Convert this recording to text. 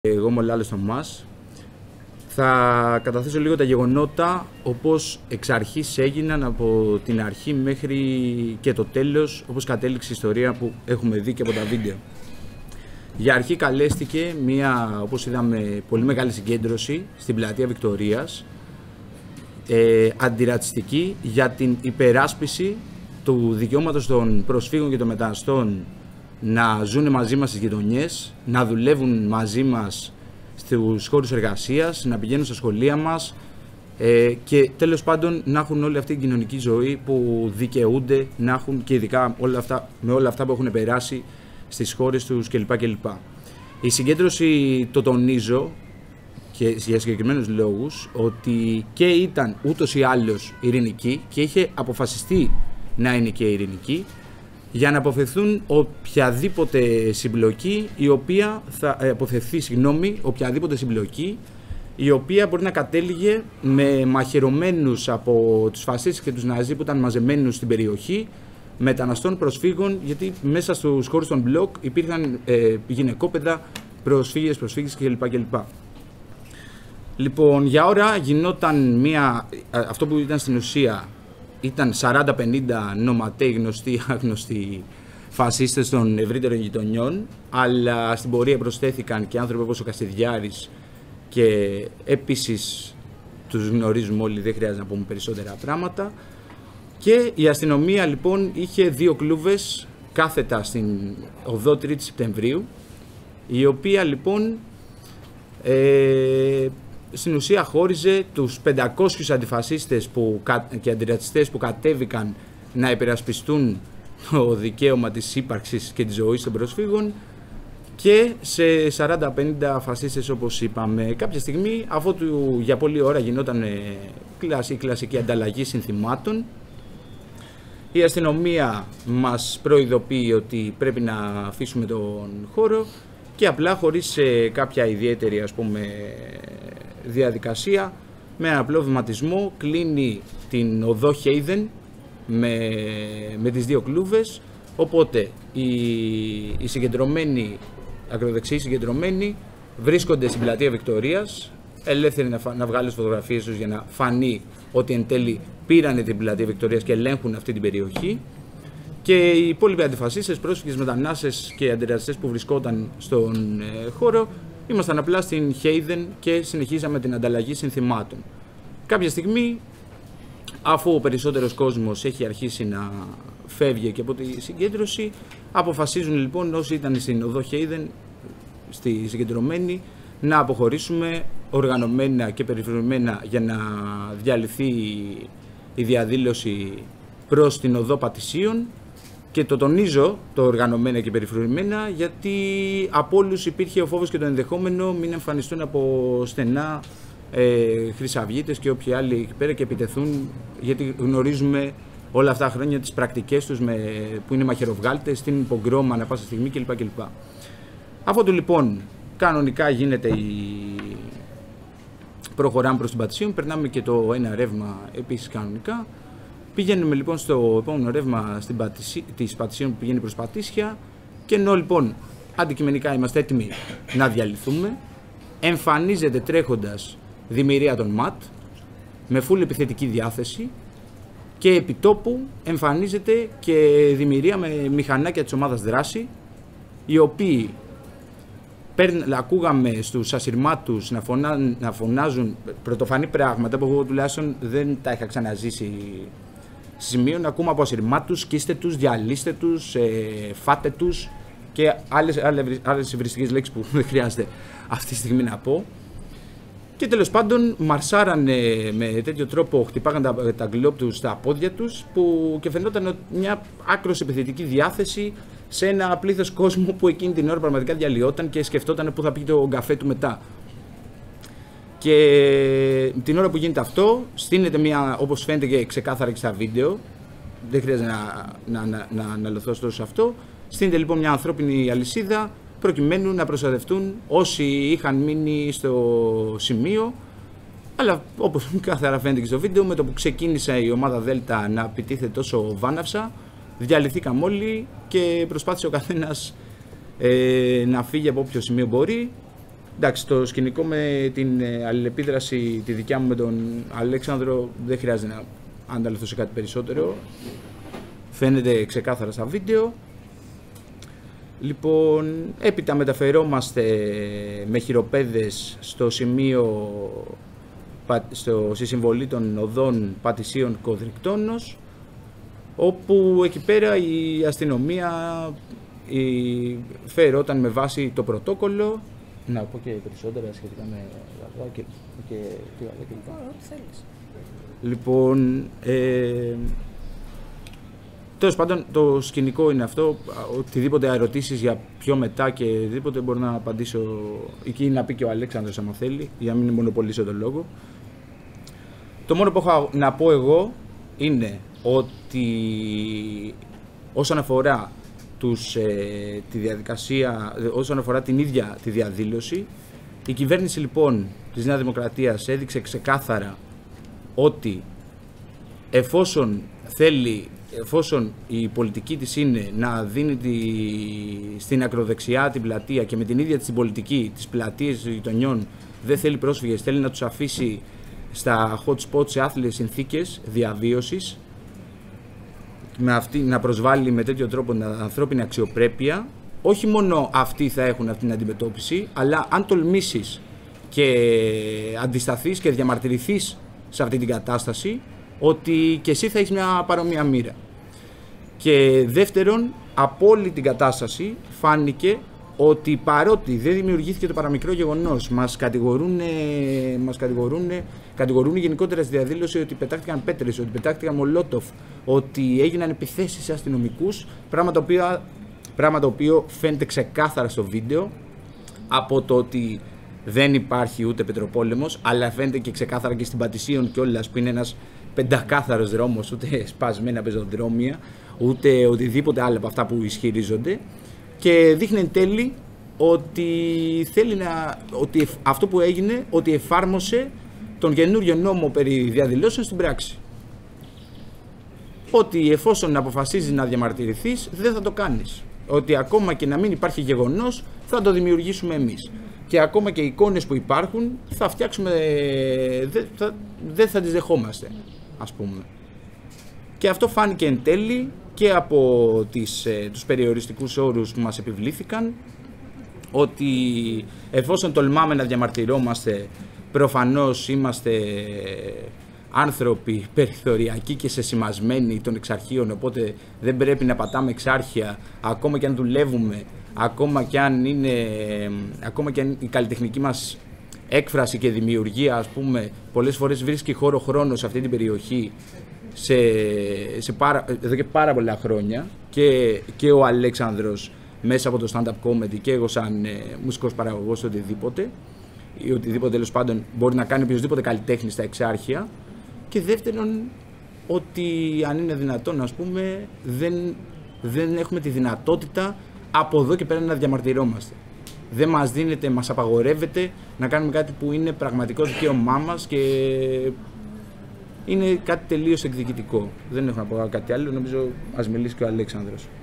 Εγώ είμαι ο Λάλος Θωμάς. Θα καταθέσω λίγο τα γεγονότα όπως εξ αρχής έγιναν από την αρχή μέχρι και το τέλος, όπως κατέληξε η ιστορία που έχουμε δει και από τα βίντεο. Για αρχή καλέστηκε μια, όπως είδαμε, πολύ μεγάλη συγκέντρωση στην πλατεία Βικτωρίας, αντιρατσιστική, για την υπεράσπιση του δικαιώματος των προσφύγων και των μεταναστών να ζουν μαζί μας στις γειτονιές, να δουλεύουν μαζί μας στους χώρους εργασίας, να πηγαίνουν στα σχολεία μας και τέλος πάντων να έχουν όλη αυτή την κοινωνική ζωή που δικαιούνται να έχουν, και ειδικά με όλα αυτά που έχουν περάσει στις χώρες τους κλπ. Η συγκέντρωση, το τονίζω και για συγκεκριμένους λόγους, ότι και ήταν ούτως ή άλλως ειρηνική και είχε αποφασιστεί να είναι και ειρηνική, για να αποφευθούν οποιαδήποτε συμπλοκή η οποία θα οποιαδήποτε συμπλοκή η οποία μπορεί να κατέληγε με μαχαιρωμένους από τους φασίστες και τους Ναζί που ήταν μαζεμένους στην περιοχή, μεταναστών, προσφύγων, γιατί μέσα στους χώρους των μπλοκ υπήρχαν γυναικόπαιδα, προσφύγες κλπ. Λοιπόν, για ώρα γινόταν αυτό που ήταν στην ουσία, ήταν 40-50 νοματέοι, γνωστοί, άγνωστοι φασίστες των ευρύτερων γειτονιών, αλλά στην πορεία προσθέθηκαν και άνθρωποι όπως ο Καστιδιάρης, και επίσης τους γνωρίζουμε όλοι, δεν χρειάζεται να πούμε περισσότερα πράγματα. Και η αστυνομία λοιπόν είχε δύο κλούβες κάθετα στην 8η Σεπτεμβρίου, η οποία λοιπόν στην ουσία χώριζε τους 500 αντιφασίστες και αντιρατσιστές που κατέβηκαν να υπερασπιστούν το δικαίωμα της ύπαρξης και της ζωής των προσφύγων, και σε 40-50 φασίστες, όπως είπαμε. Κάποια στιγμή, αφού για πολλή ώρα γινόταν η κλασική ανταλλαγή συνθημάτων, η αστυνομία μας προειδοποιεί ότι πρέπει να αφήσουμε τον χώρο και απλά, χωρίς κάποια ιδιαίτερη διαδικασία, με ένα απλό βηματισμό κλείνει την οδό Χέιδεν με τις δύο κλούβες. Οπότε οι συγκεντρωμένοι, ακροδεξιοί συγκεντρωμένοι, βρίσκονται στην πλατεία Βικτωρίας, ελεύθεροι να βγάλουν φωτογραφίες τους για να φανεί ότι εν τέλει πήρανε την πλατεία Βικτωρίας και ελέγχουν αυτή την περιοχή. Και οι υπόλοιποι αντιφασίστες, πρόσφυγες, μετανάστες και αντιρατσιστές που βρισκόταν στον χώρο, ήμασταν απλά στην Χέιδεν και συνεχίσαμε την ανταλλαγή συνθημάτων. Κάποια στιγμή, αφού ο περισσότερος κόσμος έχει αρχίσει να φεύγει και από τη συγκέντρωση, αποφασίζουν λοιπόν όσοι ήταν στην οδό Χέιδεν, στη συγκεντρωμένη, να αποχωρήσουμε οργανωμένα και περιφερειμένα για να διαλυθεί η διαδήλωση προς την οδό Πατησίων. Και το τονίζω, το οργανωμένα και περιφρουρημένα, γιατί από όλους υπήρχε ο φόβος και το ενδεχόμενο μην εμφανιστούν από στενά χρυσαυγίτες και όποιοι άλλοι εκεί πέρα και επιτεθούν, γιατί γνωρίζουμε όλα αυτά τα χρόνια τις πρακτικές τους που είναι μαχαιροβγάλτες, στην πογκρόμα ανά πάσα στιγμή κλπ. Αυτό του λοιπόν κανονικά γίνεται προχωράμε προς την Πατησίων, περνάμε και το ένα ρεύμα επίσης κανονικά. Πηγαίνουμε λοιπόν στο επόμενο ρεύμα της Πατησίων που πηγαίνει προς Πατήσια, και ενώ λοιπόν αντικειμενικά είμαστε έτοιμοι να διαλυθούμε, εμφανίζεται τρέχοντας δημιουργία των ΜΑΤ με φουλ επιθετική διάθεση, και επιτόπου εμφανίζεται και δημιουργία με μηχανάκια της ομάδας δράση, οι οποίοι ακούγαμε στους ασυρμάτους να φωνάζουν πρωτοφανή πράγματα που εγώ τουλάχιστον δεν τα είχα ξαναζήσει σημείο, να ακούμε από ασυρμάτους: σκίστε τους, διαλύστε τους, φάτε τους και άλλες υβριστικές λέξεις που δεν χρειάζεται αυτή τη στιγμή να πω. Και τέλος πάντων μαρσάρανε με τέτοιο τρόπο, χτυπάγαν τα γκλόπ τους στα πόδια τους, που και φαινόταν μια άκρως επιθετική διάθεση σε ένα πλήθος κόσμου που εκείνη την ώρα πραγματικά διαλυόταν και σκεφτόταν πού θα πει το καφέ του μετά. Και την ώρα που γίνεται αυτό, στείνεται μια, όπως φαίνεται και ξεκάθαρα και στα βίντεο, δεν χρειάζεται να αναλωθώ τόσο σε αυτό, στείνεται λοιπόν μια ανθρώπινη αλυσίδα προκειμένου να προστατευτούν όσοι είχαν μείνει στο σημείο. Αλλά όπως καθαρά φαίνεται και στο βίντεο, με το που ξεκίνησε η ομάδα Δέλτα να επιτίθεται τόσο βάναυσα, διαλυθήκαμε όλοι και προσπάθησε ο καθένας να φύγει από όποιο σημείο μπορεί. Εντάξει, το σκηνικό με την αλληλεπίδραση τη δικιά μου με τον Αλέξανδρο δεν χρειάζεται να ανταληφθώ σε κάτι περισσότερο. Φαίνεται ξεκάθαρα στα βίντεο. Λοιπόν, έπειτα μεταφερόμαστε με χειροπέδες στο σημείο, στη συμβολή των οδών Πατησίων Κοδρικτώνος, όπου εκεί πέρα η αστυνομία φερόταν με βάση το πρωτόκολλο. Να πω και περισσότερα σχετικά με γαδά και τι γαδά και λοιπά. Ό,τι θέλεις. Λοιπόν, τέλος πάντων το σκηνικό είναι αυτό. Οτιδήποτε ερωτήσεις για πιο μετά και οτιδήποτε μπορώ να απαντήσω εκεί, να πει και ο Αλέξανδρος άμα θέλει, για να μην μονοπολίσω τον λόγο. Το μόνο που έχω να πω εγώ είναι ότι όσον αφορά τη διαδικασία, όσον αφορά την ίδια τη διαδήλωση, η κυβέρνηση λοιπόν της Νέας Δημοκρατίας έδειξε ξεκάθαρα ότι εφόσον η πολιτική της είναι να δίνει στην ακροδεξιά την πλατεία και με την ίδια της την πολιτική, τις πλατείες των γειτονιών δεν θέλει πρόσφυγες, θέλει να τους αφήσει στα hot spots σε άθλιες συνθήκες διαβίωσης, να προσβάλλει με τέτοιο τρόπο την ανθρώπινη αξιοπρέπεια, όχι μόνο αυτοί θα έχουν αυτή την αντιμετώπιση, αλλά αν τολμήσεις και αντισταθείς και διαμαρτυρηθείς σε αυτή την κατάσταση, ότι και εσύ θα έχεις μια παρόμοια μοίρα. Και δεύτερον, από όλη την κατάσταση φάνηκε ότι παρότι δεν δημιουργήθηκε το παραμικρό γεγονός, κατηγορούν γενικότερα στη διαδήλωση ότι πετάχτηκαν πέτρες, ότι πετάχτηκαν μολότοφ, ότι έγιναν επιθέσεις σε αστυνομικούς, πράγμα το οποίο φαίνεται ξεκάθαρα στο βίντεο από το ότι δεν υπάρχει ούτε πετροπόλεμος, αλλά φαίνεται και ξεκάθαρα και στην Πατησίων κιόλας, που είναι ένας πεντακάθαρος δρόμος, ούτε σπασμένα πεζοδρόμια, ούτε οτιδήποτε άλλο από αυτά που ισχυρίζονται, και δείχνει εν τέλει ότι ότι αυτό που έγινε, ότι εφάρμοσε τον καινούριο νόμο περί διαδηλώσεων στην πράξη. Ότι εφόσον αποφασίζεις να διαμαρτυρηθείς, δεν θα το κάνεις. Ότι ακόμα και να μην υπάρχει γεγονός, θα το δημιουργήσουμε εμείς. Και ακόμα και οι εικόνες που υπάρχουν, θα φτιάξουμε, δεν θα τις δεχόμαστε, ας πούμε. Και αυτό φάνηκε εν τέλει και από τους περιοριστικούς όρους που μας επιβλήθηκαν, ότι εφόσον τολμάμε να διαμαρτυρόμαστε, προφανώς είμαστε άνθρωποι περιθωριακοί και σεσημασμένοι των εξαρχείων, οπότε δεν πρέπει να πατάμε εξάρχεια, ακόμα και αν δουλεύουμε, ακόμα και αν η καλλιτεχνική μας έκφραση και δημιουργία, ας πούμε, πολλές φορές βρίσκει χώρο χρόνο σε αυτή την περιοχή εδώ και πάρα πολλά χρόνια, και ο Αλέξανδρος μέσα από το stand-up comedy και εγώ σαν μουσικός παραγωγός οτιδήποτε, ή οτιδήποτε τέλος πάντων μπορεί να κάνει οποιοδήποτε καλλιτέχνη στα εξάρχεια. Και δεύτερον, ότι αν είναι δυνατόν, ας πούμε, δεν έχουμε τη δυνατότητα από εδώ και πέρα να διαμαρτυρόμαστε. Δεν μας δίνεται, μας απαγορεύεται να κάνουμε κάτι που είναι πραγματικό δικαίωμά μας και είναι κάτι τελείως εκδικητικό. Δεν έχω να πω κάτι άλλο, νομίζω ας μιλήσει και ο Αλέξανδρος.